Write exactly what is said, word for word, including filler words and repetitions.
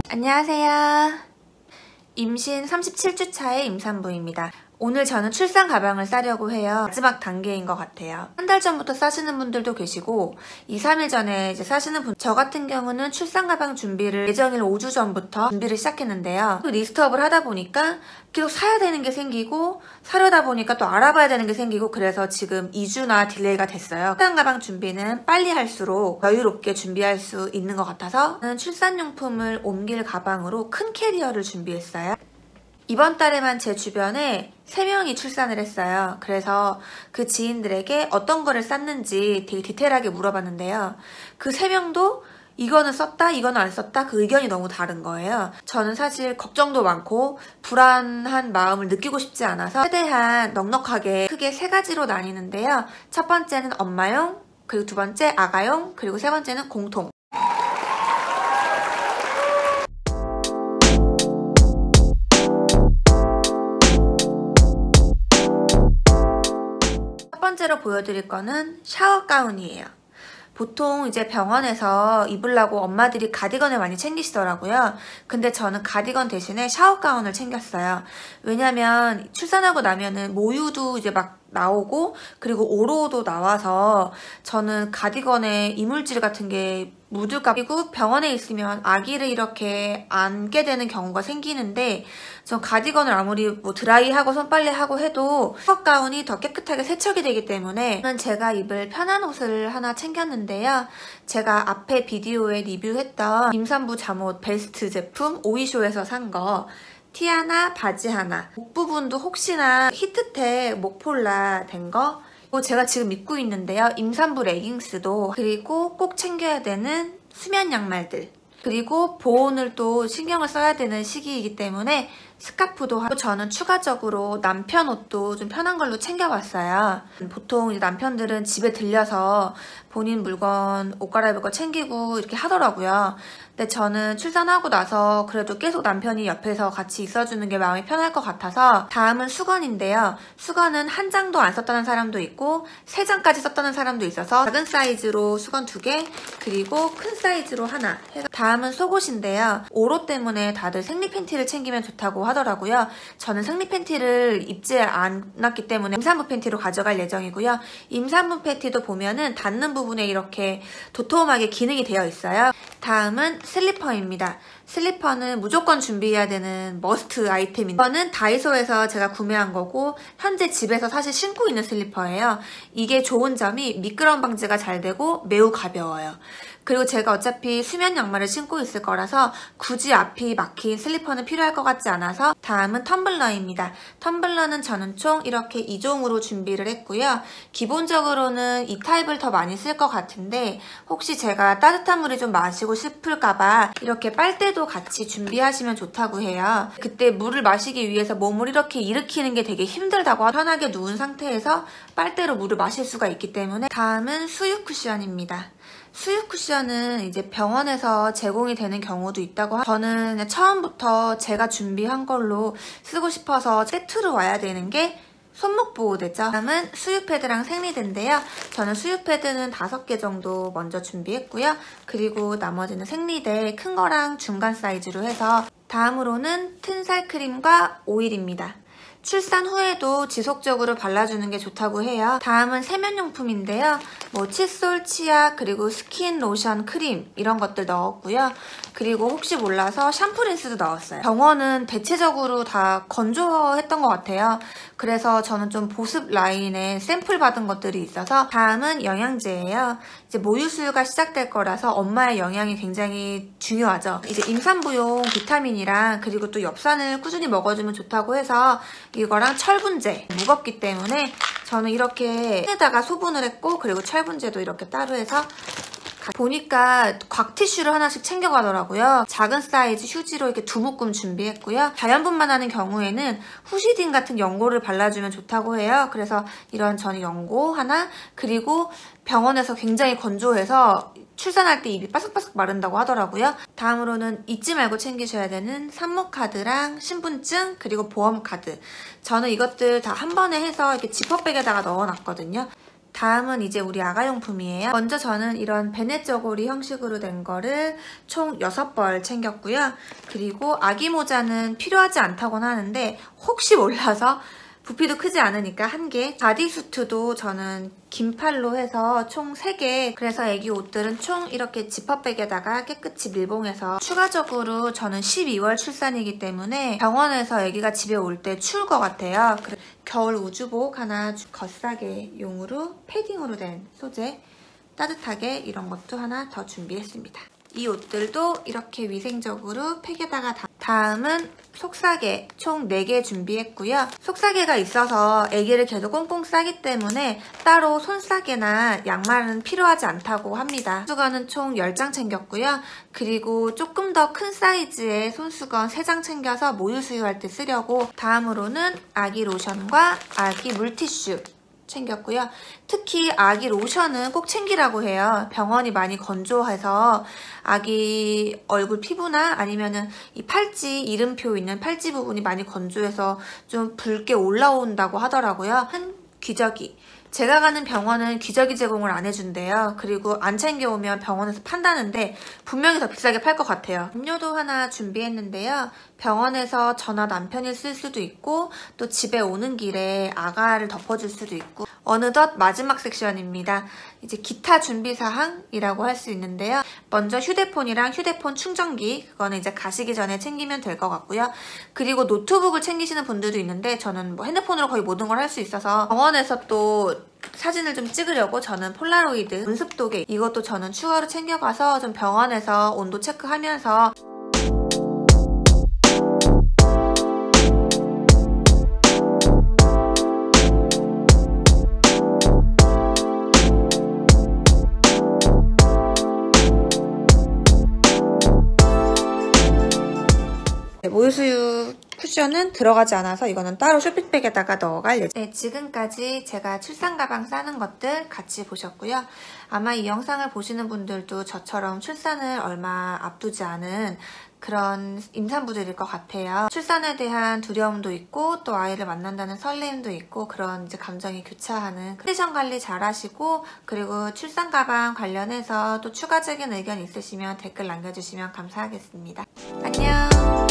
안녕하세요. 임신 삼십칠 주 차의 임산부입니다. 오늘 저는 출산 가방을 싸려고 해요. 마지막 단계인 것 같아요. 한 달 전부터 싸시는 분들도 계시고 이, 삼 일 전에 이제 싸시는 분, 저 같은 경우는 출산 가방 준비를 예정일 오 주 전부터 준비를 시작했는데요. 리스트업을 하다 보니까 계속 사야 되는 게 생기고 사려다 보니까 또 알아봐야 되는 게 생기고 그래서 지금 이 주나 딜레이가 됐어요. 출산 가방 준비는 빨리 할수록 여유롭게 준비할 수 있는 것 같아서 저는 출산용품을 옮길 가방으로 큰 캐리어를 준비했어요. 이번 달에만 제 주변에 세 명이 출산을 했어요. 그래서 그 지인들에게 어떤 거를 쌌는지 되게 디테일하게 물어봤는데요. 그 세 명도 이거는 썼다, 이거는 안 썼다 그 의견이 너무 다른 거예요. 저는 사실 걱정도 많고 불안한 마음을 느끼고 싶지 않아서 최대한 넉넉하게 크게 세 가지로 나뉘는데요. 첫 번째는 엄마용, 그리고 두 번째 아가용, 그리고 세 번째는 공통. 첫 번째로 보여드릴 거는 샤워 가운이에요. 보통 이제 병원에서 입으려고 엄마들이 가디건을 많이 챙기시더라고요. 근데 저는 가디건 대신에 샤워 가운을 챙겼어요. 왜냐면 출산하고 나면은 모유도 이제 막 나오고 그리고 오로도 나와서 저는 가디건에 이물질 같은 게 묻을까. 그리고 병원에 있으면 아기를 이렇게 안게 되는 경우가 생기는데 전 가디건을 아무리 뭐 드라이하고 손빨래하고 해도 샤워 가운이 더 깨끗하게 세척이 되기 때문에 저는 제가 입을 편한 옷을 하나 챙겼는데요. 제가 앞에 비디오에 리뷰했던 임산부 잠옷 베스트 제품 오이쇼에서 산 거 티 하나, 바지 하나, 목 부분도 혹시나 히트텍 목폴라 된 거, 그리고 제가 지금 입고 있는데요. 임산부 레깅스도, 그리고 꼭 챙겨야 되는 수면 양말들, 그리고 보온을 또 신경을 써야 되는 시기이기 때문에 스카프도 하고 저는 추가적으로 남편 옷도 좀 편한 걸로 챙겨봤어요. 보통 이제 남편들은 집에 들려서 본인 물건 옷 갈아입을 거 챙기고 이렇게 하더라고요. 근데 저는 출산하고 나서 그래도 계속 남편이 옆에서 같이 있어주는 게 마음이 편할 것 같아서 다음은 수건인데요. 수건은 한 장도 안 썼다는 사람도 있고 세 장까지 썼다는 사람도 있어서 작은 사이즈로 수건 두 개 그리고 큰 사이즈로 하나. 다음은 속옷인데요. 오로 때문에 다들 생리 팬티를 챙기면 좋다고 하더라고요. 저는 생리 팬티를 입지 않았기 때문에 임산부 팬티로 가져갈 예정이고요. 임산부 팬티도 보면은 닿는 부분에 이렇게 도톰하게 기능이 되어 있어요. 다음은 슬리퍼입니다. 슬리퍼는 무조건 준비해야 되는 머스트 아이템인데 이거는 다이소에서 제가 구매한 거고 현재 집에서 사실 신고 있는 슬리퍼예요. 이게 좋은 점이 미끄럼 방지가 잘 되고 매우 가벼워요. 그리고 제가 어차피 수면 양말을 신고 있을 거라서 굳이 앞이 막힌 슬리퍼는 필요할 것 같지 않아서 다음은 텀블러입니다. 텀블러는 저는 총 이렇게 이 종으로 준비를 했고요. 기본적으로는 이 타입을 더 많이 쓸 것 같은데 혹시 제가 따뜻한 물을 좀 마시고 싶을까봐 이렇게 빨대도 같이 준비하시면 좋다고 해요. 그때 물을 마시기 위해서 몸을 이렇게 일으키는 게 되게 힘들다고 편하게 누운 상태에서 빨대로 물을 마실 수가 있기 때문에 다음은 수유 쿠션입니다. 수유 쿠션은 이제 병원에서 제공이 되는 경우도 있다고 하고 저는 처음부터 제가 준비한 걸로 쓰고 싶어서 세트로 와야 되는 게 손목 보호대죠. 다음은 수유 패드랑 생리대인데요. 저는 수유 패드는 다섯 개 정도 먼저 준비했고요. 그리고 나머지는 생리대 큰 거랑 중간 사이즈로 해서 다음으로는 튼살 크림과 오일입니다. 출산 후에도 지속적으로 발라주는 게 좋다고 해요. 다음은 세면용품인데요. 뭐 칫솔, 치약, 그리고 스킨, 로션, 크림 이런 것들 넣었고요. 그리고 혹시 몰라서 샴푸 린스도 넣었어요. 병원은 대체적으로 다 건조했던 것 같아요. 그래서 저는 좀 보습 라인에 샘플 받은 것들이 있어서 다음은 영양제예요. 이제 모유 수유가 시작될 거라서 엄마의 영양이 굉장히 중요하죠. 이제 임산부용 비타민이랑 그리고 또 엽산을 꾸준히 먹어주면 좋다고 해서 이거랑 철분제 무겁기 때문에 저는 이렇게 에다가 소분을 했고 그리고 철분제도 이렇게 따로 해서 보니까 곽 티슈를 하나씩 챙겨가더라고요. 작은 사이즈 휴지로 이렇게 두 묶음 준비했고요. 자연분만 하는 경우에는 후시딘 같은 연고를 발라주면 좋다고 해요. 그래서 이런 저는 연고 하나 그리고 병원에서 굉장히 건조해서 출산할 때 입이 바삭바삭 마른다고 하더라고요. 다음으로는 잊지 말고 챙기셔야 되는 산모카드랑 신분증 그리고 보험카드. 저는 이것들 다 한 번에 해서 이렇게 지퍼백에다가 넣어놨거든요. 다음은 이제 우리 아가용품이에요. 먼저 저는 이런 베넷 저고리 형식으로 된 거를 총 여섯 벌 챙겼고요. 그리고 아기 모자는 필요하지 않다고는 하는데 혹시 몰라서 부피도 크지 않으니까 한 개. 바디수트도 저는 긴팔로 해서 총 세 개. 그래서 애기 옷들은 총 이렇게 지퍼백에다가 깨끗이 밀봉해서, 추가적으로 저는 십이월 출산이기 때문에 병원에서 애기가 집에 올 때 추울 것 같아요. 겨울 우주복 하나, 겉싸개 용으로 패딩으로 된 소재 따뜻하게 이런 것도 하나 더 준비했습니다. 이 옷들도 이렇게 위생적으로 팩에다가 다. 다음은 속싸개 총 네 개 준비했고요. 속싸개가 있어서 애기를 계속 꽁꽁 싸기 때문에 따로 손싸개나 양말은 필요하지 않다고 합니다. 손수건은 총 열 장 챙겼고요. 그리고 조금 더 큰 사이즈의 손수건 세 장 챙겨서 모유 수유할 때 쓰려고. 다음으로는 아기 로션과 아기 물티슈 챙겼고요. 특히 아기 로션은 꼭 챙기라고 해요. 병원이 많이 건조해서 아기 얼굴 피부나 아니면은 이 팔찌, 이름표 있는 팔찌 부분이 많이 건조해서 좀 붉게 올라온다고 하더라고요. 한 기저귀. 제가 가는 병원은 기저귀 제공을 안 해준대요. 그리고 안 챙겨오면 병원에서 판다는데 분명히 더 비싸게 팔 것 같아요. 음료도 하나 준비했는데요. 병원에서 저나 남편이 쓸 수도 있고 또 집에 오는 길에 아가를 덮어줄 수도 있고. 어느덧 마지막 섹션입니다. 이제 기타 준비사항이라고 할 수 있는데요. 먼저 휴대폰이랑 휴대폰 충전기, 그거는 이제 가시기 전에 챙기면 될 것 같고요. 그리고 노트북을 챙기시는 분들도 있는데 저는 뭐 핸드폰으로 거의 모든 걸 할 수 있어서 병원에서 또 사진을 좀 찍으려고 저는 폴라로이드 온습도계, 이것도 저는 추가로 챙겨가서 좀 병원에서 온도 체크하면서 모유수유 쿠션은 들어가지 않아서 이거는 따로 쇼핑백에다가 넣어갈 예정. 네, 지금까지 제가 출산 가방 싸는 것들 같이 보셨고요. 아마 이 영상을 보시는 분들도 저처럼 출산을 얼마 앞두지 않은 그런 임산부들일 것 같아요. 출산에 대한 두려움도 있고 또 아이를 만난다는 설렘도 있고 그런 이제 감정이 교차하는. 컨디션 관리 잘 하시고, 그리고 출산 가방 관련해서 또 추가적인 의견 있으시면 댓글 남겨주시면 감사하겠습니다. 안녕.